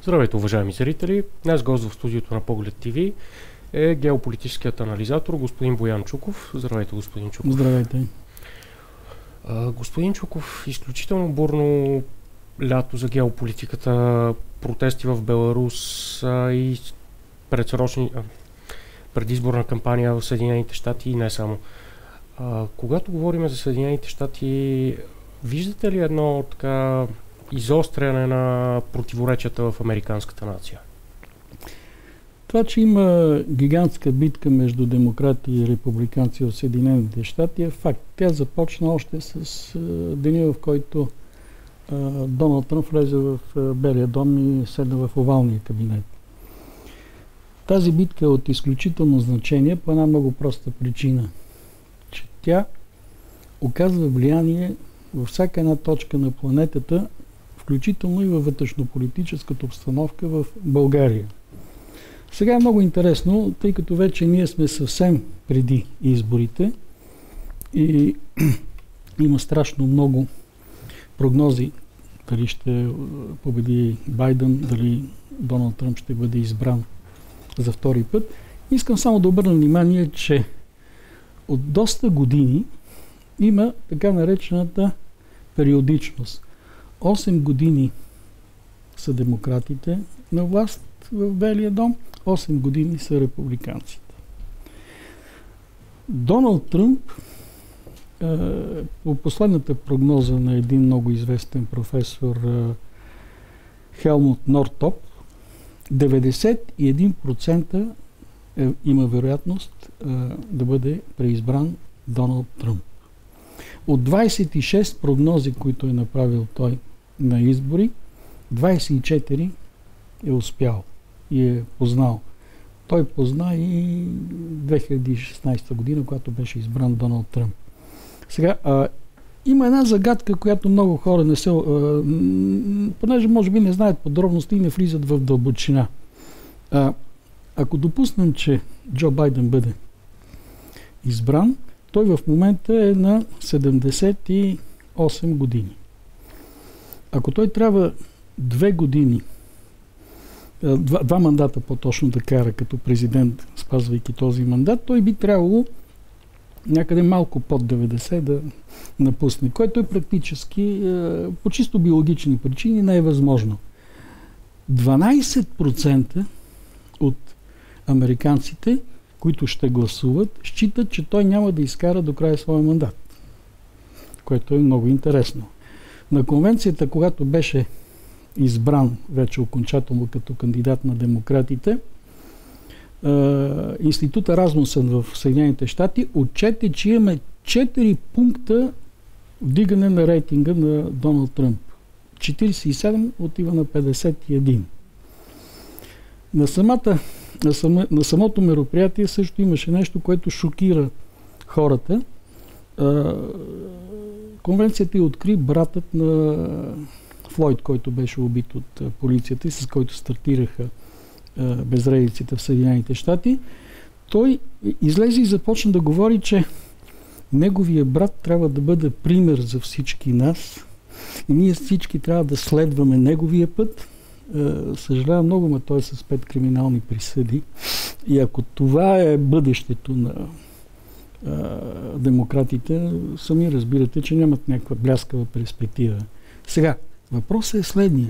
Здравейте, уважаеми зрители! Днес гост в студиото на Поглед ТВ е геополитическият анализатор господин Боян Чуков. Здравейте, господин Чуков! Здравейте! Господин Чуков, изключително бурно лято за геополитиката, протести в Беларус и предизборна кампания в Съединените щати и не само. Когато говорим за Съединените щати, виждате ли едно така изостряне на противоречията в американската нация? Това, че има гигантска битка между демократи и републиканци в Съединените щати е факт. Тя започна още с деня, в който Доналд Тръмп влезе в Белия дом и седна в овалния кабинет. Тази битка е от изключително значение по една много проста причина, че тя оказва влияние във всяка една точка на планетата, включително и във вътрешнополитическата обстановка в България. Сега е много интересно, тъй като вече ние сме съвсем преди изборите и има страшно много прогнози дали ще победи Байден, дали Доналд Тръмп ще бъде избран за втори път. Искам само да обърна внимание, че от доста години има така наречената периодичност. 8 години са демократите на власт в Белия дом, 8 години са републиканците. Доналд Тръмп, по последната прогноза на един много известен професор Хелмут Нортоп, 91% има вероятност да бъде преизбран Доналд Тръмп. От 26 прогнози, които е направил той на избори, 24 е успял и е познал. Той позна и 2016 година, когато беше избран Доналд Тръмп. Сега, има една загадка, която много хора не се... понеже може би не знаят подробности и не влизат в дълбочина. Ако допуснем, че Джо Байден бъде избран, той в момента е на 78 години. Ако той трябва 2 години, два мандата по-точно да кара като президент, спазвайки този мандат, той би трябвало някъде малко под 90 да напусне, което е практически по чисто биологични причини не е възможно. 12% от американците, които ще гласуват, считат, че той няма да изкара до края своя мандат, което е много интересно. На конвенцията, когато беше избран вече окончателно като кандидат на демократите, Института Размусън в Съединените щати отчете, че имаме 4 пункта вдигане на рейтинга на Доналд Тръмп. 47 отива на 51. На самото мероприятие също имаше нещо, което шокира хората. Конвенцията откри братът на Флойд, който беше убит от полицията и с който стартираха безредиците в Съединените щати. Той излезе и започна да говори, че неговия брат трябва да бъде пример за всички нас и ние всички трябва да следваме неговия път. Съжалявам много, но той е с 5 криминални присъди. И ако това е бъдещето на демократите, сами разбирате, че нямат някаква бляскава перспектива. Сега, въпросът е следния.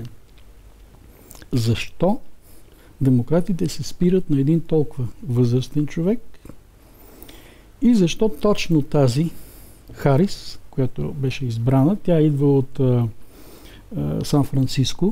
Защо демократите се спират на един толкова възрастен човек и защо точно тази Харис, която беше избрана, тя идва от Сан-Франциско,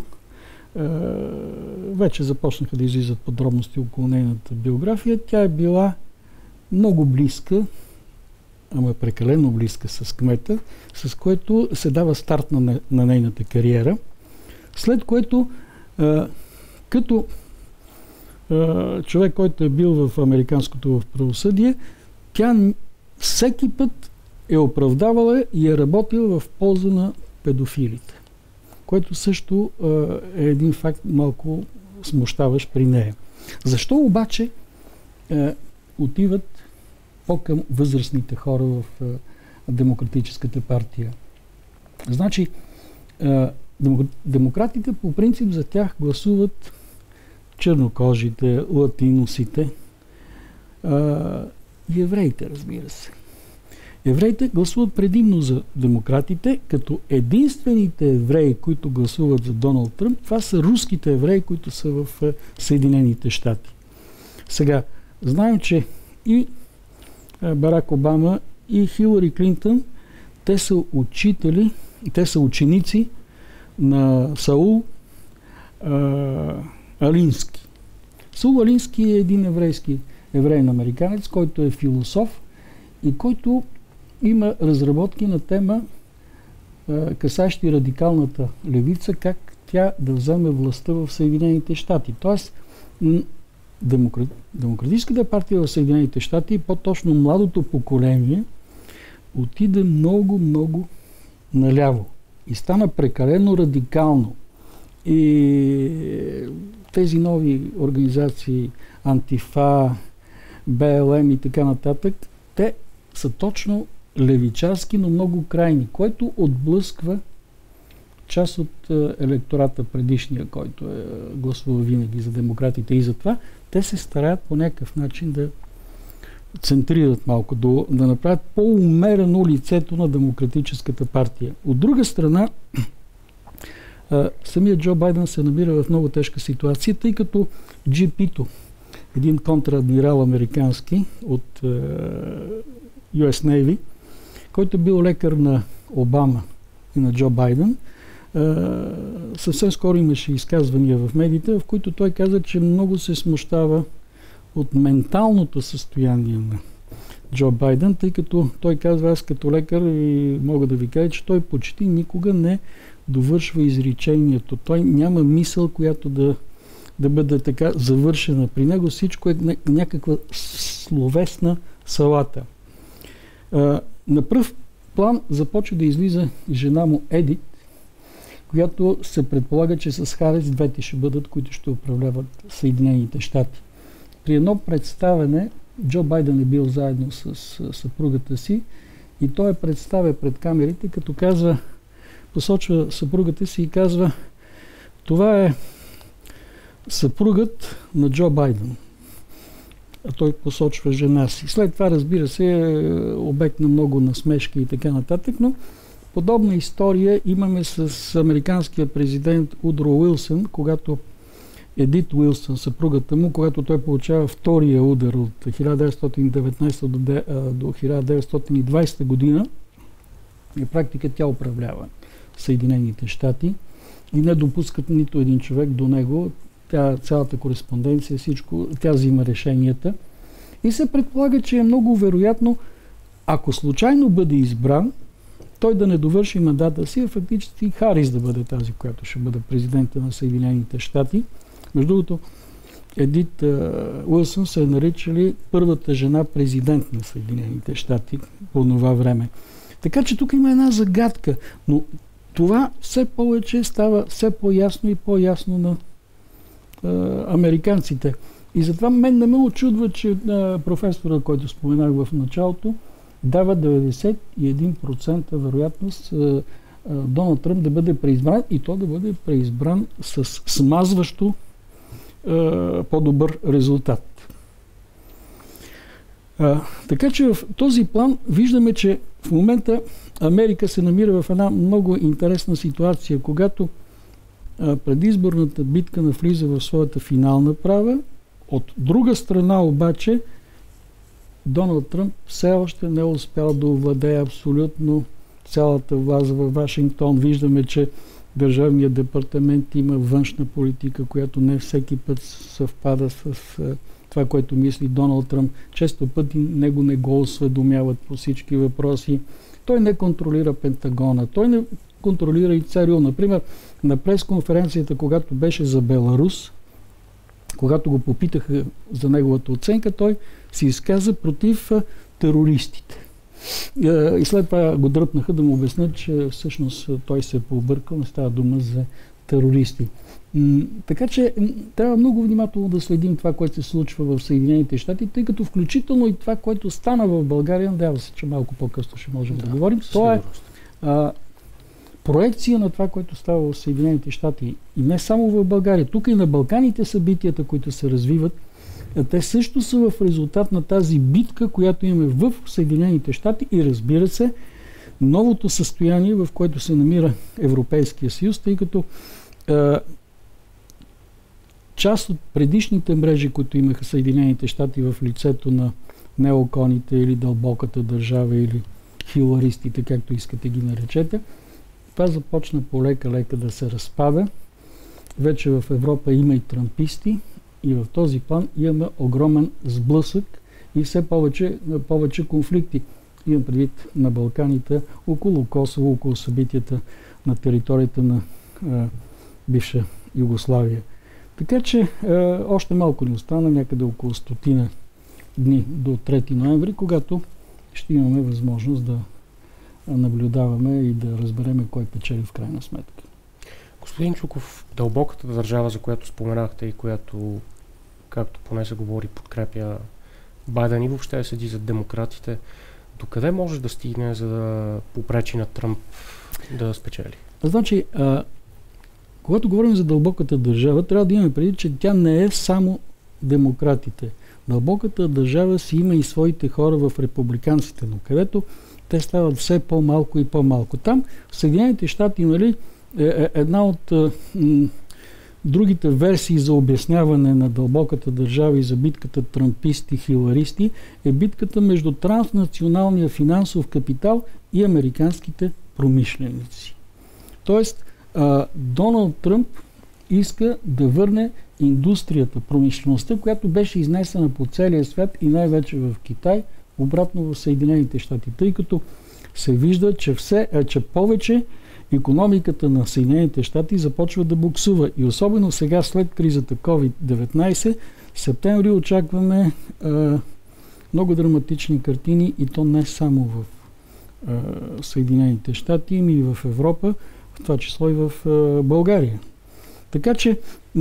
вече започнаха да излизат подробности около нейната биография. Тя е била много близка, ама прекалено близка с кмета, с което се дава старт на нейната кариера, след което като човек, който е бил в американското правосъдие, тя всеки път е оправдавала и е работила в полза на педофилите, което също е един факт малко смущаващ при нея. Защо обаче отиват по-към възрастните хора в Демократическата партия? Значи, Демократите по принцип за тях гласуват чернокожите, латиносите, евреите, разбира се. Евреите гласуват предимно за демократите, като единствените евреи, които гласуват за Доналд Тръмп, това са руските евреи, които са в Съединените щати. Сега, знаем, че и Барак Обама, и Хилари Клинтън, те са учители, те са ученици на Саул Алински. Саул Алински е един евреин-американец, който е философ и който има разработки на тема касащи радикалната левица, как тя да вземе властта в Съединените щати. Тоест, Демократическата партия в Съединените щати, по-точно младото поколение, отиде много наляво и стана прекалено радикално. И тези нови организации, Антифа, БЛМ и така нататък, те са точно левичарски, но много крайни, което отблъсква част от електората предишния, който е гласува винаги за демократите, и затова те се стараят по някакъв начин да центрират малко, да направят по-умерено лицето на Демократическата партия. От друга страна, самият Джо Байден се намира в много тежка ситуация, тъй като GP-то, един контрадмирал американски от US Navy, който е бил лекар на Обама и на Джо Байден, съвсем скоро имаше изказвания в медиите, в които той каза, че много се смущава от менталното състояние на Джо Байден, тъй като той казва, аз като лекар и мога да ви кажа, че той почти никога не довършва изречението. Той няма мисъл, която да бъде така завършена. При него всичко е някаква словесна салата. На пръв план започва да излиза жена му Едит, която се предполага, че с Харис двете ще бъдат, които ще управляват Съединените щати. При едно представяне Джо Байден е бил заедно с съпругата си и той я представя пред камерите, като посочва съпругата си и казва: това е съпругът на Джо Байден. А той посочва жена си. След това, разбира се, е обект на много насмешки и така нататък, но подобна история имаме с американския президент Удро Уилсън, когато Едит Уилсън, съпругата му, когато той получава втория удар от 1919 до 1920 година, на практика тя управлява Съединените щати и не допускат нито един човек до него. Цялата кореспонденция, всичко, тя взима решенията. И се предполага, че е много вероятно, ако случайно бъде избран, той да не довърши мандата си, а фактически Харис да бъде тази, която ще бъде президента на Съединените щати. Между другото, Едит Уилсън се е наричали първата жена президент на Съединените щати по това време. Така че тук има една загадка, но това все повече става все по-ясно и по-ясно на американците. И затова мен не ме очудва, че професора, който споменах в началото, дава 91% вероятност Доналд Тръмп да бъде преизбран и то да бъде преизбран с смазващо по-добър резултат. Така че в този план виждаме, че в момента Америка се намира в една много интересна ситуация, когато предизборната битка навлиза в своята финална права. От друга страна обаче Доналд Тръмп все още не е успял да овладее абсолютно цялата власт във Вашингтон. Виждаме, че Държавният департамент има външна политика, която не всеки път съвпада с това, което мисли Доналд Тръмп. Често пъти него не го осведомяват по всички въпроси. Той не контролира Пентагона, той не контролира и ЦРУ. Например, на пресконференцията, когато беше за Беларус, когато го попитаха за неговата оценка, той се изказа против терористите. И след това го дръпнаха да му обяснят, че всъщност той се е пообъркал, не става дума за терористи. Така че трябва много внимателно да следим това, което се случва в Съединените щати, тъй като включително и това, което стана в България, надявам се, че малко по-късно ще можем да говорим. То е проекция на това, което става в Съединените щати. И не само в България. Тук и на Балканите събитията, които се развиват, те също са в резултат на тази битка, която имаме в Съединените щати и, разбира се, новото състояние, в което се намира Европейския съюз, тъй като част от предишните мрежи, които имаха Съединените щати в лицето на неоконите или дълбоката държава или хиларистите, както искате ги наречете, това започна полека-лека да се разпада. Вече в Европа има и трамписти и в този план имаме огромен сблъсък и все повече конфликти. Имам предвид на Балканите, около Косово, около събитията на територията на бивша Югославия. Така че още малко ни остана, някъде около 100 дни до 3 ноември, когато ще имаме възможност да наблюдаваме и да разбереме кой печели в крайна сметка. Господин Чуков, дълбоката държава, за която споменахте и която, както поне се говори, подкрепя Байден и въобще седи зад демократите, докъде може да стигне, за да попречи на Тръмп да спечели? Значи, когато говорим за дълбоката държава, трябва да имаме преди, че тя не е само демократите. Дълбоката държава си има и своите хора в републиканците, но където те стават все по-малко и по-малко. Там в Съединените щати, нали, една от другите версии за обясняване на дълбоката държава и за битката трамписти-хиларисти е битката между транснационалния финансов капитал и американските промишленици. Тоест, Доналд Тръмп иска да върне индустрията, промишлеността, която беше изнесена по целия свят и най-вече в Китай, обратно в Съединените щати, тъй като се вижда, че повече икономиката на Съединените щати започва да буксува. И особено сега, след кризата COVID-19, в септември очакваме много драматични картини, и то не само в Съединените щати, но и в Европа, в това число и в България. Така че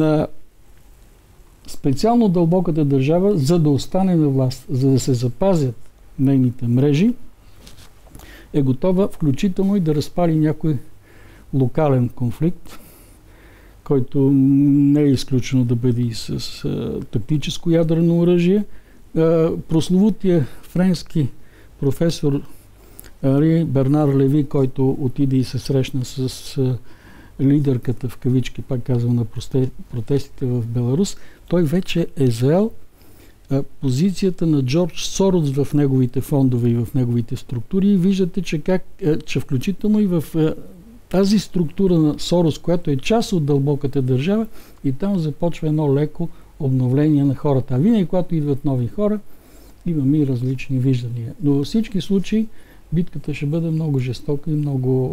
специално дълбоката държава, за да остане на власт, за да се запазят нейните мрежи, е готова включително и да разпали някой локален конфликт, който не е изключено да бъде и с тактическо ядрено оръжие. Прословутия френски професор Бернар Леви, който отиде и се срещна с лидерката, в кавички, пак казвам, на протестите в Беларус, той вече е заел позицията на Джордж Сорос в неговите фондове и в неговите структури. И виждате, че включително и в тази структура на Сорос, която е част от дълбоката държава, и там започва едно леко обновление на хората. А винаги, когато идват нови хора, имаме и различни виждания. Но във всички случаи битката ще бъде много жестока и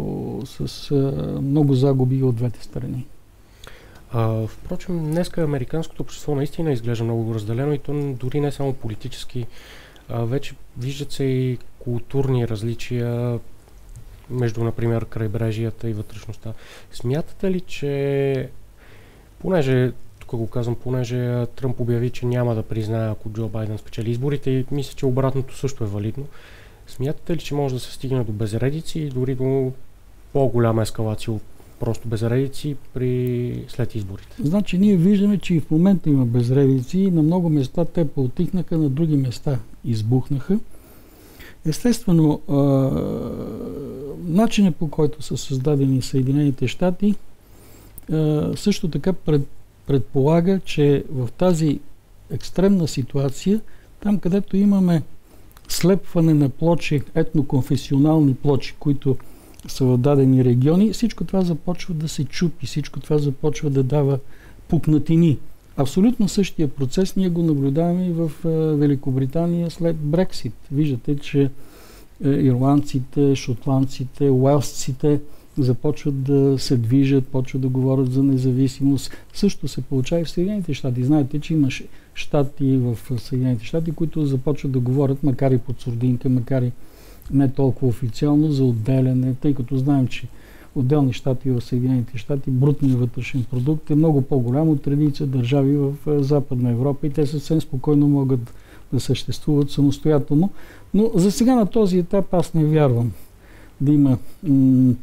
много загуби от двете страни. Впрочем, днеска американското общество наистина изглежда много разделено, и то дори не само политически. Вече виждат се и културни различия между, например, крайбрежията и вътрешността. Смятате ли, че понеже Тръмп обяви, че няма да признае, ако Джо Байден спечели изборите, и мисля, че обратното също е валидно, смятате ли, че може да се стигне до безредици и дори до по-голяма ескалация от просто безредици след изборите? Значи ние виждаме, че и в момента има безредици, и на много места те поутихнаха, на други места избухнаха. Естествено, начинът, по който са създадени Съединените щати, също така предполага, че в тази екстремна ситуация, там където имаме слепване на плочи, етноконфесионални плочи, които са в дадени региони, всичко това започва да се чупи, всичко това започва да дава пукнатини. Абсолютно същия процес ние го наблюдаваме и в Великобритания след Брексит. Виждате, че ирландците, шотландците, уелсците започват да се движат, почват да говорят за независимост. Също се получава и в Съединените щати. Знаете, че има щати в Съединените щати, които започват да говорят, макар и под сурдинка, макар и не толкова официално, за отделяне, тъй като знаем, че отделни щати в Съединените щати, брутният вътрешен продукт е много по-голям от редица държави в Западна Европа, и те съвсем спокойно могат да съществуват самостоятелно. Но за сега на този етап аз не вярвам да има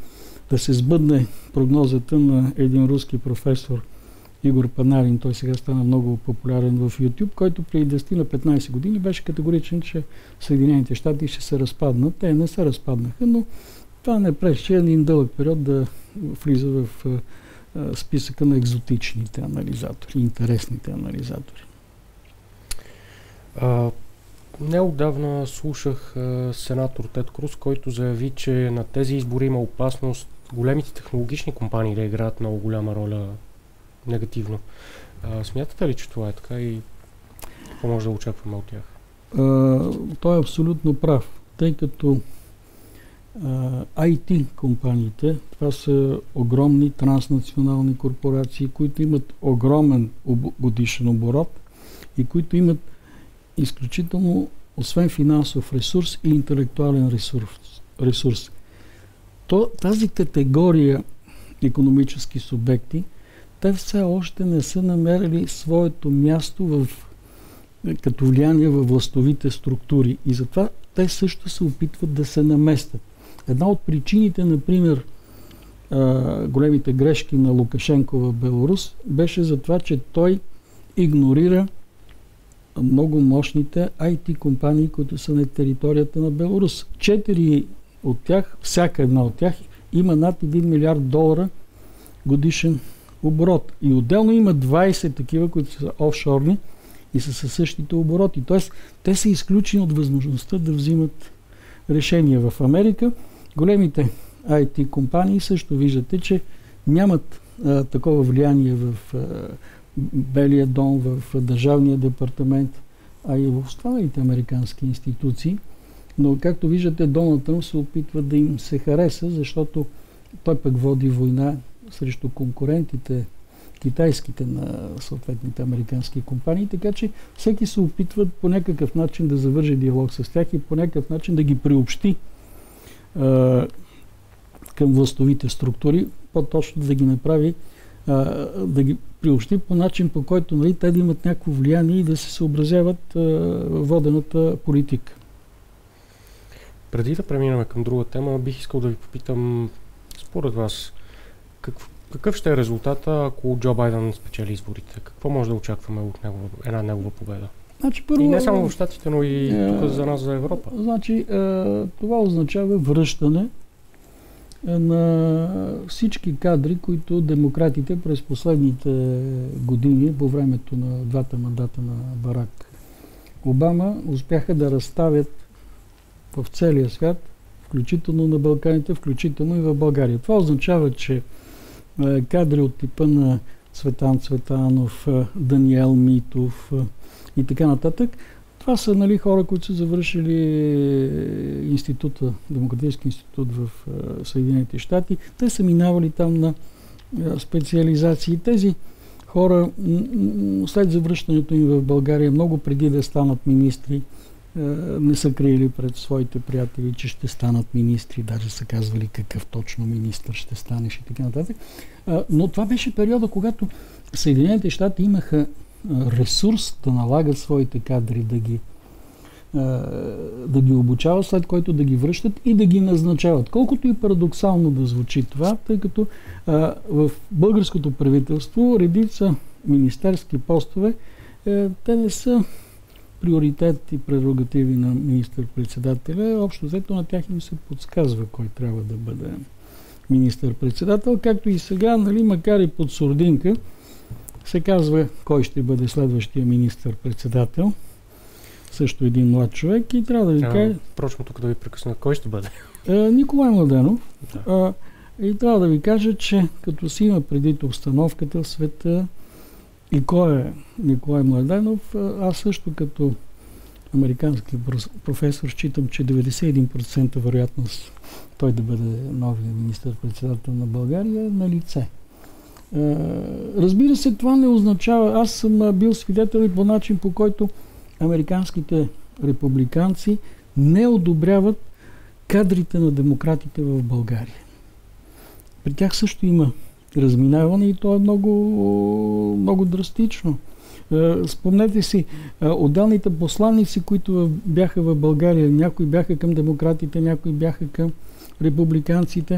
да се сбъдне прогнозата на един руски професор Игор Панарин, той сега стана много популярен в YouTube, който преди 10 на 15 години беше категоричен, че Съединените щати ще се разпаднат. Те не се разпаднаха, но това не пречи един дълъг период да влиза в списъка на екзотичните анализатори, интересните анализатори. Неотдавна слушах сенатор Тед Круз, който заяви, че на тези избори има опасност големите технологични компании да играят много голяма роля негативно. Смятате ли, че това е така и какво може да очакваме от тях? Той е абсолютно прав, тъй като IT компаниите, това са огромни транснационални корпорации, които имат огромен годишен оборот и които имат изключително, освен финансов ресурс и интелектуален ресурс. Тази категория икономически субекти, те все още не са намерили своето място като влияние във властовите структури и затова те също се опитват да се наместят. Една от причините, например, големите грешки на Лукашенко в Беларус беше за това, че той игнорира много мощните IT компании, които са на територията на Беларус. 4 от тях, всяка една от тях, има над $1 милиард годишен оборот. И отделно има 20 такива, които са офшорни и са със същите обороти. Тоест, те са изключени от възможността да взимат решения в Америка. Големите IT компании също виждате, че нямат такова влияние в Белия дом, в Държавния департамент, а и в останалите американски институции. Но, както виждате, Доналд Тръмп се опитва да им се хареса, защото той пък води война срещу конкурентите, китайските на съответните американски компании, така че всеки се опитва по някакъв начин да завърже диалог с тях и по някакъв начин да ги приобщи към властовите структури, по-точно да ги направи, да ги приобщи по начин, по който те да имат някакво влияние и да се съобразяват водената политика. Преди да преминем към друга тема, бих искал да ви попитам, според вас, какъв ще е резултата, ако Джо Байден спечели изборите? Какво може да очакваме от една негова победа? Значи, първо, и не само в Щатите, но и тук за нас, за Европа. Значи, това означава връщане на всички кадри, които демократите през последните години, по времето на двата мандата на Барак Обама, успяха да разставят в целия свят, включително на Балканите, включително и в България. Това означава, че кадри от типа на Цветан Цветанов, Даниел Митов и така нататък, това са хора, които са завършили Демократически институт в Съединените щати. Те са минавали там на специализации. Тези хора след завръщането им в България, много преди да станат министри, не са криели пред своите приятели, че ще станат министри. Даже са казвали какъв точно министър ще станеш и така нататък. Но това беше периода, когато Съединените щати имаха ресурс да налагат своите кадри, да ги обучават, след което да ги връщат и да ги назначават. Колкото и парадоксално да звучи това, тъй като в българското правителство редица министерски постове, те не са приоритет и прерогативи на министър-председателя. Общо взето на тях им се подсказва кой трябва да бъде министър-председател, както и сега, макар и под сурдинка, се казва кой ще бъде следващия министър-председател. Също един млад човек и трябва да ви кажа... Впрочем, тук да ви прекъсна, кой ще бъде? Николай Младенов. Да. И трябва да ви кажа, че като си има предвид обстановката в света и кой е Николай Младенов, аз също като американски професор считам, че 91% вероятност той да бъде новия министър-председател на България е на лице. Разбира се, това не означава... Аз съм бил свидетел и по начин, по който американските републиканци не одобряват кадрите на демократите в България. При тях също има разминаване и то е много, много драстично. Спомнете си, отделните посланици, които бяха в България, някои бяха към демократите, някои бяха към републиканците.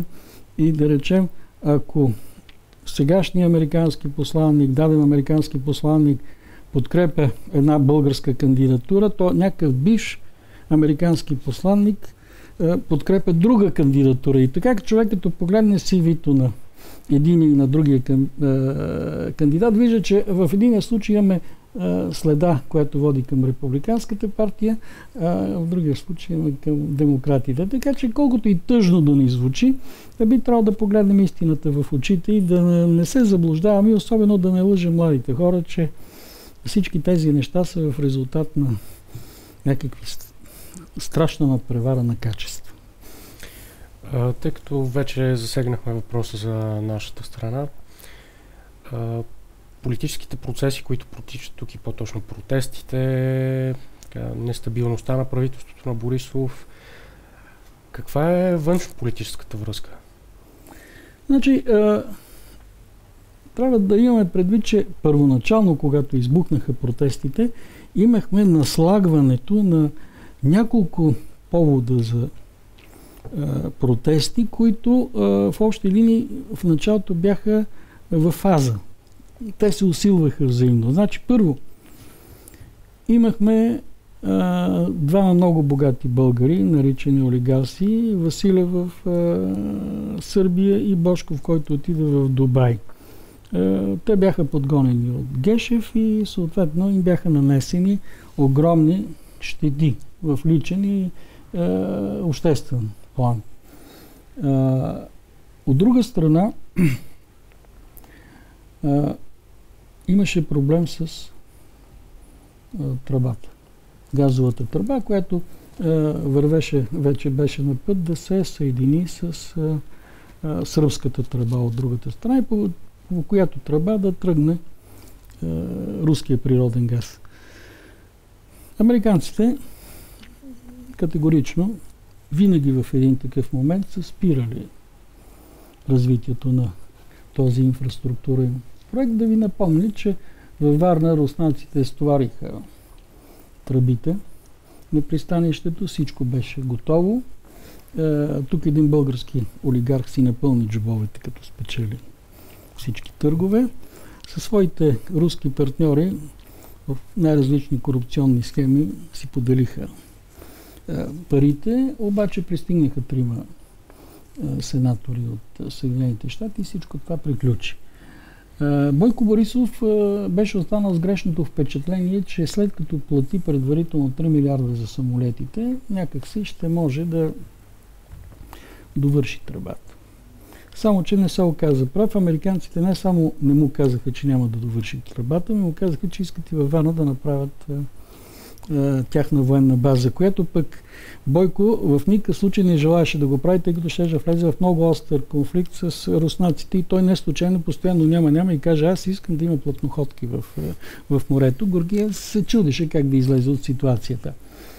И да речем, ако сегашният американски посланник, даден американски посланник подкрепя една българска кандидатура, то някакъв бивш американски посланник подкрепя друга кандидатура. И така, човек като погледне CV-то на един и на другия кандидат, вижда, че в един случай имаме следа, която води към републиканската партия, а в другия случай имаме към демократите. Така че колкото и тъжно да ни звучи, да би трябвало да погледнем истината в очите и да не се заблуждаваме, и особено да не лъжем младите хора, че всички тези неща са в резултат на някакви страшна надпревара на качество. Тъй като вече засегнахме въпроса за нашата страна, политическите процеси, които протичат тук и по-точно протестите, нестабилността на правителството на Борисов, каква е външнополитическата връзка? Значи, трябва да имаме предвид, че първоначално, когато избухнаха протестите, имахме наслагването на няколко повода за протести, които в общи линии в началото бяха в фаза. Те се усилваха взаимно. Значи, първо, имахме двама много богати българи, наричани олигарси, Василев в Сърбия и Божков, който отиде в Дубай. Те бяха подгонени от Гешев и съответно им бяха нанесени огромни щети в личен и обществен план. От друга страна, имаше проблем с тръбата. Газовата тръба, която вървеше, вече беше на път да се съедини с сръбската тръба от другата страна и по която тръба да тръгне руския природен газ. Американците категорично винаги в един такъв момент са спирали развитието на този инфраструктурен проект. Да ви напомня, че във Варна руснаците стовариха тръбите на пристанището, всичко беше готово. Тук един български олигарх си напълни джобовете, като спечели всички търгове. Със своите руски партньори в най-различни корупционни схеми си поделиха парите, обаче пристигнаха трима сенатори от Съединените щати и всичко това приключи. Бойко Борисов беше останал с грешното впечатление, че след като плати предварително 3 милиарда за самолетите, някакси ще може да довърши тръбата. Само, че не се оказа прав. Американците не само не му казаха, че няма да довърши тръбата, но му казаха, че искат и във Варна да направят тяхна военна база, която пък Бойко в никакъв случай не желаеше да го прави, тъй като ще влезе в много остър конфликт с руснаците и той не случайно постоянно няма и каже, аз искам да има плътноходки в морето. Георгиев се чудеше как да излезе от ситуацията.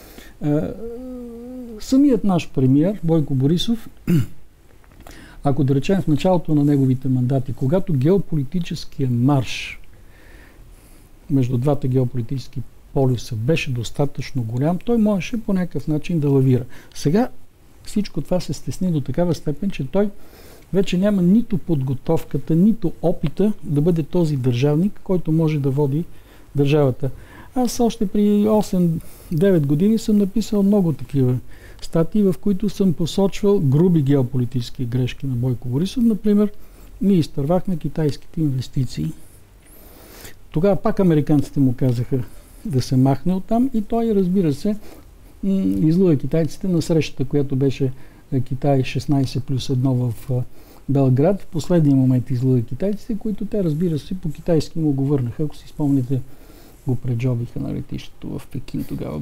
Самият наш премиер Бойко Борисов, ако да речем в началото на неговите мандати, когато геополитическия марш между двата геополитически полюса беше достатъчно голям, той можеше по някакъв начин да лавира. Сега всичко това се стесни до такава степен, че той вече няма нито подготовката, нито опита да бъде този държавник, който може да води държавата. Аз още при 8-9 години съм написал много такива статии, в които съм посочвал груби геополитически грешки на Бойко Борисов. Например, ние изтървахме китайските инвестиции. Тогава пак американците му казаха да се махне оттам и той, разбира се, излъга китайците на срещата, която беше Китай 16+1 в Белград. В последния момент излъга китайците, които те, разбира се, по китайски му го върнаха. Ако си спомните, го преджобиха на летището в Пекин. Тогава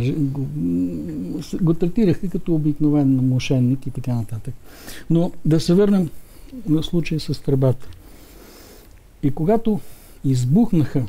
го третираха като обикновен мошенник и така нататък. Но да се върнем на случая с тръбата. И когато избухнаха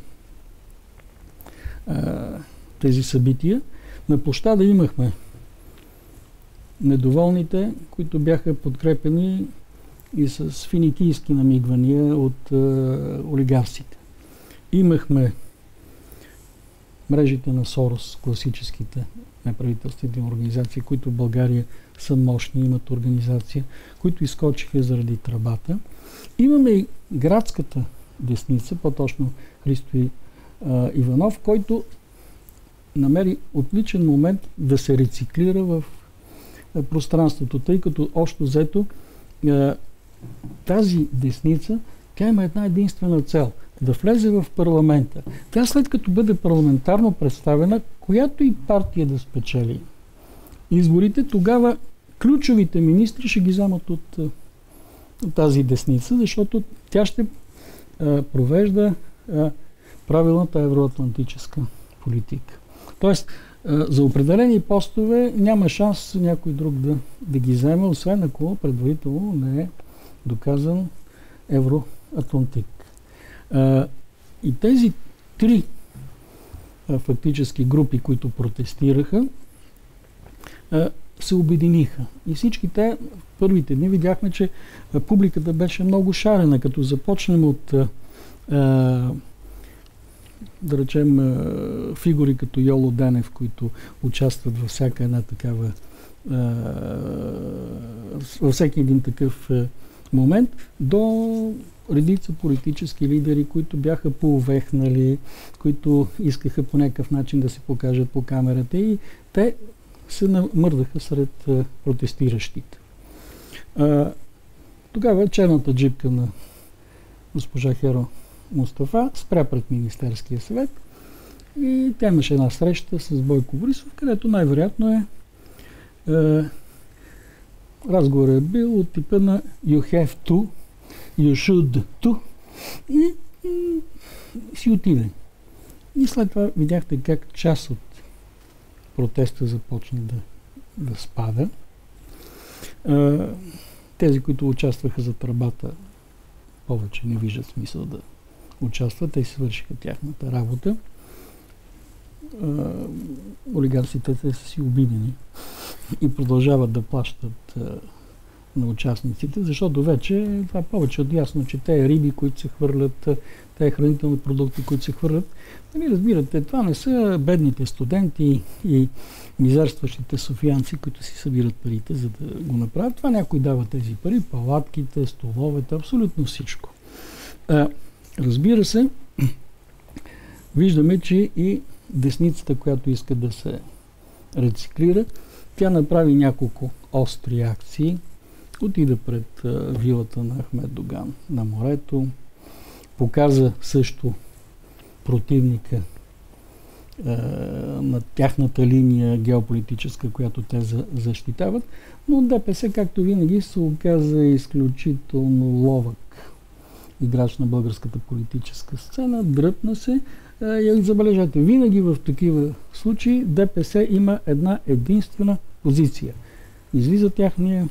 тези събития, на площада имахме недоволните, които бяха подкрепени и с финикийски намигвания от олигарсите. Имахме мрежите на Сорос, класическите неправителствени организации, които в България са мощни, имат организация, които изскочиха заради тръбата. Имаме и градската десница, по-точно Христо Иванов, който намери отличен момент да се рециклира в пространството, тъй като общо взето тази десница, тя има една единствена цел – да влезе в парламента. Тя след като бъде парламентарно представена, която и партия да спечели изборите, тогава ключовите министри ще ги вземат от тази десница, защото тя ще провежда правилната евроатлантическа политика. Тоест, за определени постове няма шанс някой друг да ги вземе, освен ако предварително не е доказан евроатлантик. И тези три фактически групи, които протестираха, се обединиха. И всички те в първите дни видяхме, че публиката беше много шарена, като започнем от да речем фигури като Йоло Денев, които участват във всяка една такава във всеки един такъв момент, до редица политически лидери, които бяха поувехнали, които искаха по някакъв начин да се покажат по камерата и те се намърдаха сред протестиращите. Тогава черната джипка на госпожа Херо Мустафа спря пред Министерския съвет и тя имаше една среща с Бойко Борисов, където най-вероятно разговорът е бил от типа на you have to, you should to и си отиде. И след това видяхте как част от протеста започна да спада. Тези, които участваха за тръбата, повече не виждат смисъл да участват. Те си свършиха тяхната работа. Олигарсите са си обидени и продължават да плащат на участниците, защото вече това е повече от ясно, че те риби, които се хвърлят, те хранителни продукти, които се хвърлят. Нали разбирате, това не са бедните студенти и мизерстващите софиянци, които си събират парите, за да го направят. Това някой дава тези пари, палатките, столовете, абсолютно всичко. Разбира се, виждаме, че и десницата, която иска да се рециклира, тя направи няколко остри акции. Отида пред вилата на Ахмед Доган на морето, показа също противника на тяхната линия геополитическа, която те защитават, но ДПС, както винаги, се оказа изключително ловък играч на българската политическа сцена, дръпна се. И забележете, винаги в такива случаи ДПС има една единствена позиция. Излиза тяхния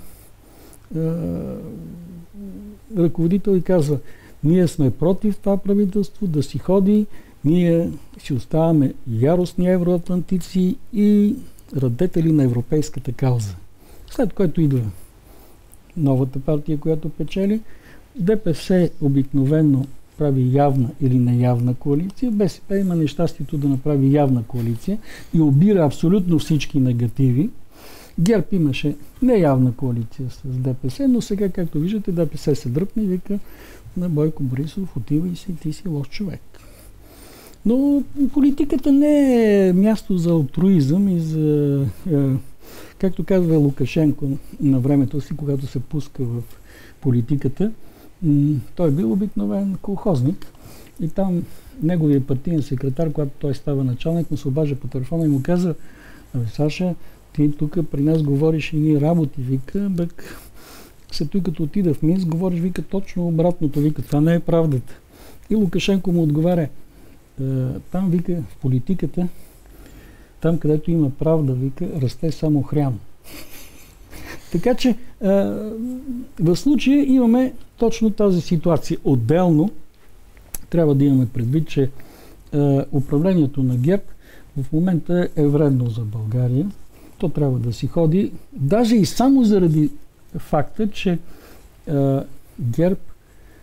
ръководител и казва: ние сме против това правителство да си ходи, ние си оставаме яростни евроатлантици и радетели на европейската кауза. След което идва новата партия, която печели. ДПС обикновено прави явна или неявна коалиция. БСП има нещастието да направи явна коалиция и обира абсолютно всички негативи. ГЕРБ имаше неявна коалиция с ДПС, но сега, както виждате, ДПС се дръпне и вика на Бойко Борисов: отивай си, ти си лош човек. Но политиката не е място за алтруизъм и за, както казва Лукашенко на времето си, когато се пуска в политиката, той е бил обикновен колхозник и там неговият партиен секретар, когато той става началник, му се обажда по телефона и му казва: Саша, ти тук при нас говориш едни работи, вика, след той като отида в Минск, говориш, вика, точно обратното, вика, това не е правдата. И Лукашенко му отговаря: там, вика, в политиката, там където има правда, вика, расте само хрям. Така че в случая имаме точно тази ситуация. Отделно трябва да имаме предвид, че управлението на ГЕРБ в момента е вредно за България. То трябва да си ходи, даже и само заради факта, че ГЕРБ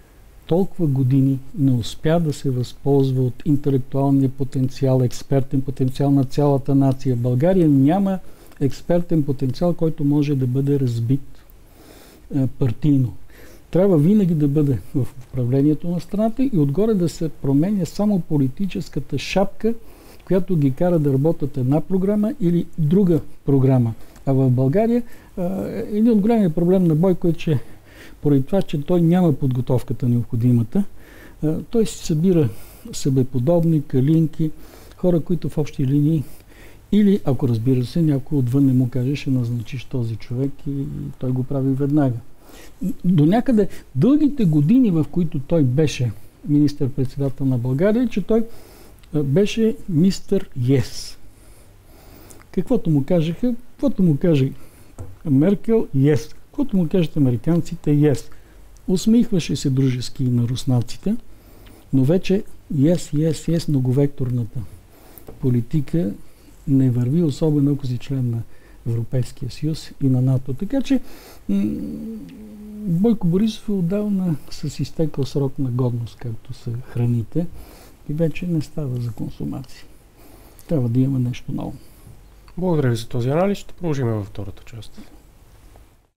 толкова години не успя да се възползва от интелектуалния потенциал, експертен потенциал на цялата нация. В България няма експертен потенциал, който може да бъде разбит партийно. Трябва винаги да бъде в управлението на страната и отгоре да се променя само политическата шапка, която ги кара да работят една програма или друга програма. А в България един от големия проблем на Бойко е, че поради това, че той няма подготовката необходимата, той си събира себеподобни, калинки, хора, които в общи линии или, ако разбира се, някой отвън не му каже, ще назначиш този човек и той го прави веднага. До някъде дългите години, в които той беше министър-председател на България, че той беше мистер Yes. Каквото му кажеха, каквото му каже Меркел, Yes. Каквото му кажат американците, Yes. Усмихваше се дружески на руснаците, но вече Yes, многовекторната политика не върви, особено ако си член на Европейския съюз и на НАТО. Така че Бойко Борисов е отдавна с изтекъл срок на годност, както са храните, и вече не става за консумация. Трябва да има нещо ново. Благодаря ви за този анализ. Ще продължим във втората част.